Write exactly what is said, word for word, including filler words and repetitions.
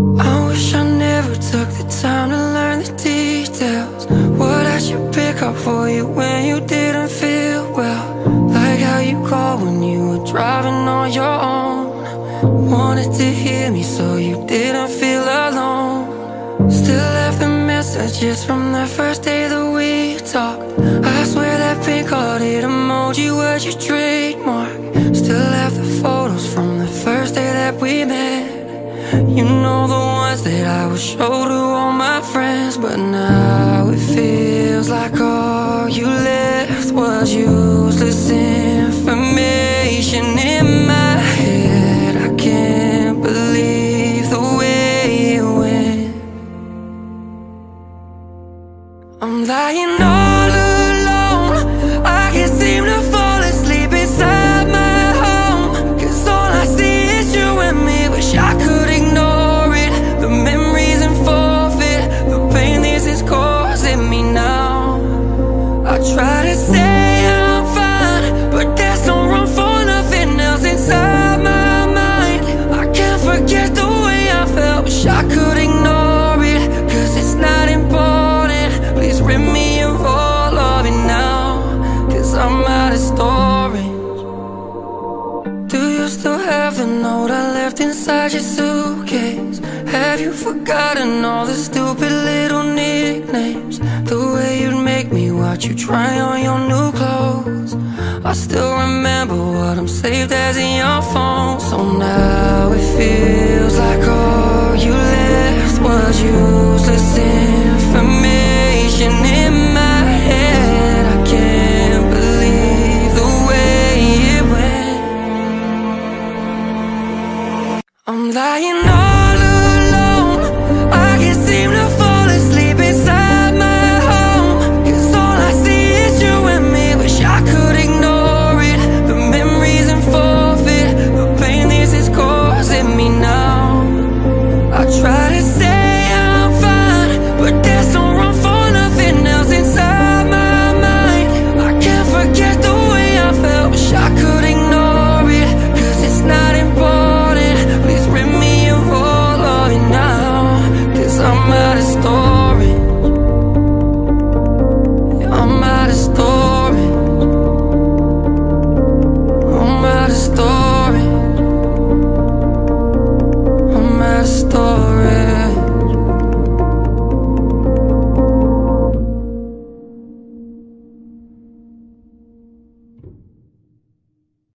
I wish I never took the time to learn the details. What I should pick up for you when you didn't feel well. Like how you called when you were driving on your own. Wanted to hear me so you didn't feel alone. Still left the messages from the first day that we talked. I swear that pink-hearted emoji was your trademark. Still have the photos from the first day that we met. You know, the ones that I would show to all my friends. But now it feels like all you left was useless information in my head. I can't believe the way it went. I'm lying all alone, I can't seem to fall asleep inside my home. Cause all I see is you and me. Wish I could ignore it, the memories and forfeit the pain this is causing me now. I try to say I'm fine, but there's no room for nothing else inside my mind. I can't forget the way I felt, wish I could ignore it, cause it's not important. Please rid me of all of it now, cause I'm out of storage. Do you still have the note I left inside your suitcase? Have you forgotten all the stupid little nicknames? The way you'd make me watch you try on your new clothes. I still remember what I'm saved as in your phone. So now it feels like all you left was useless information in my head. I can't believe the way it went. I'm lying on